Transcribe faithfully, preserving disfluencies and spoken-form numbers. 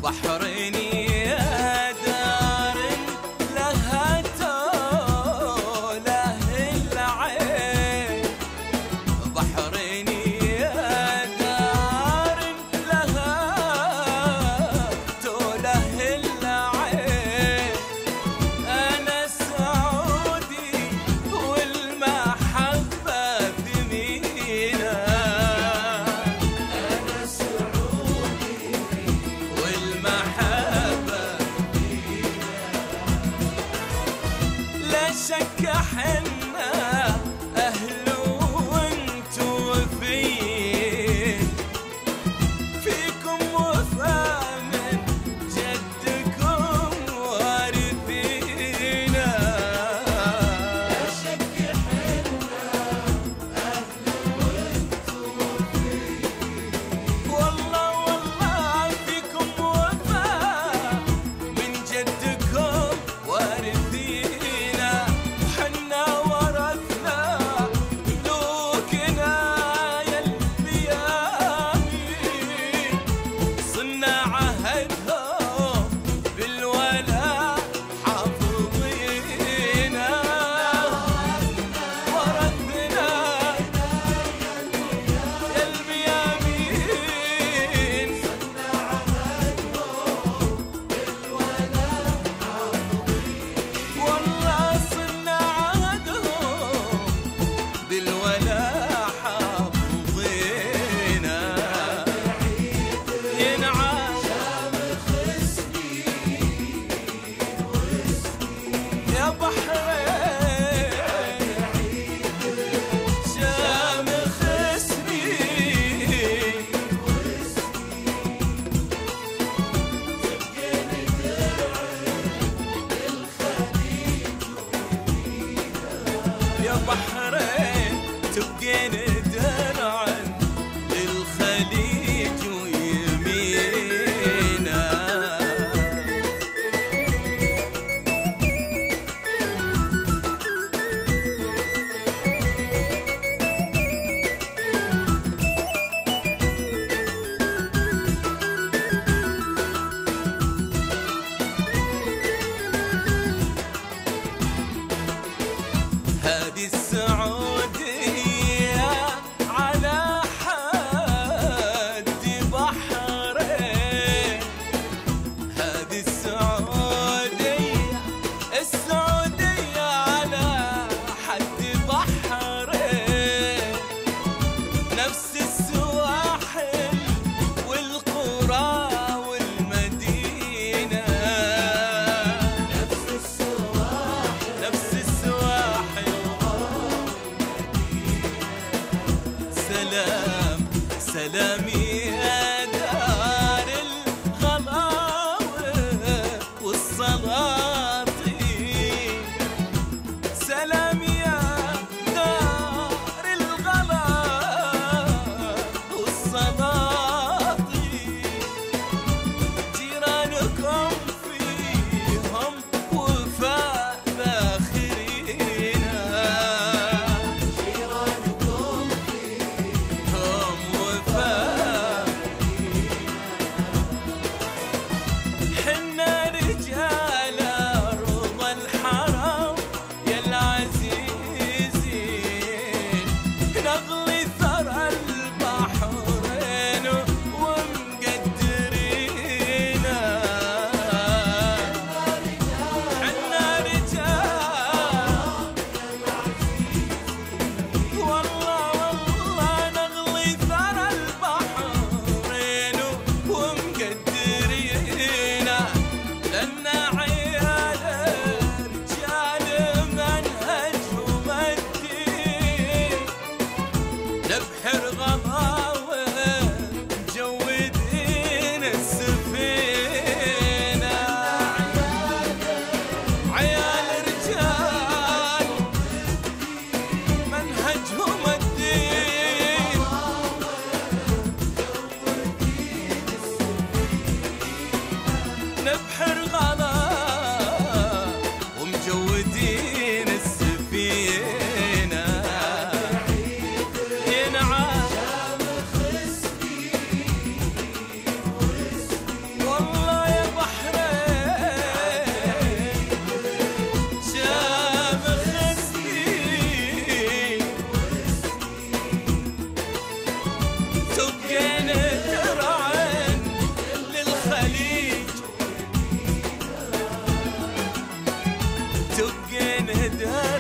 بحريني يا دار لها توله العين، بحريني يا دار لها توله العين. أنا سعودي والمحبة ثمينة، أنا سعودي والمحبة ثمينة. لا شك حنا أهل وانتو وفيين، فيكم وفا من جدكم وارثينا. لا شك حنا أهل وانتو وفيين، والله والله فيكم وفا من جدكم وارثينا. وحنا ورثنا ملوكنا يا الميامين، صرنا عهدهم بالولاء حافظينا. ورثنا يا الميامين، صرنا عهدهم بالولاء حافظينا. والله صرنا عهدهم بالولاء حافظينا. ينعاد شامخ سنين وسنين يا بحرين، شامخ سنين وسنين. تبقين درع للخليج يا بحرين، تبقين درعا للخليج ويمينا. هذه السعودية على حد بحرين، هذه السعودية السعودية على حد بحرين. نفس السواحل والقرى والمدينة، نفس السواحل نفس السواحل سلام سلام يا دار الغلاوة والسلاطين، سلام يا دار الغلاوة والسلاطين. جيرانكم فيهم وفاء باخرينا، جيرانكم فيهم وفاء. حنا رجال أرض الحرم يا العزيزين، نغلي ثرى البحرين ومقدرينا. حنا رجال والله والله نغلي ثرى البحرين ومقدرينا. لنا عيال رجال منهجهم الدين، نبحر غضاوة مجودين السفينة. عيال رجال منهجهم الدين، نبحر غلا ومجودين السفينة. ينعاد شامخ سنين وسنين والله وجهك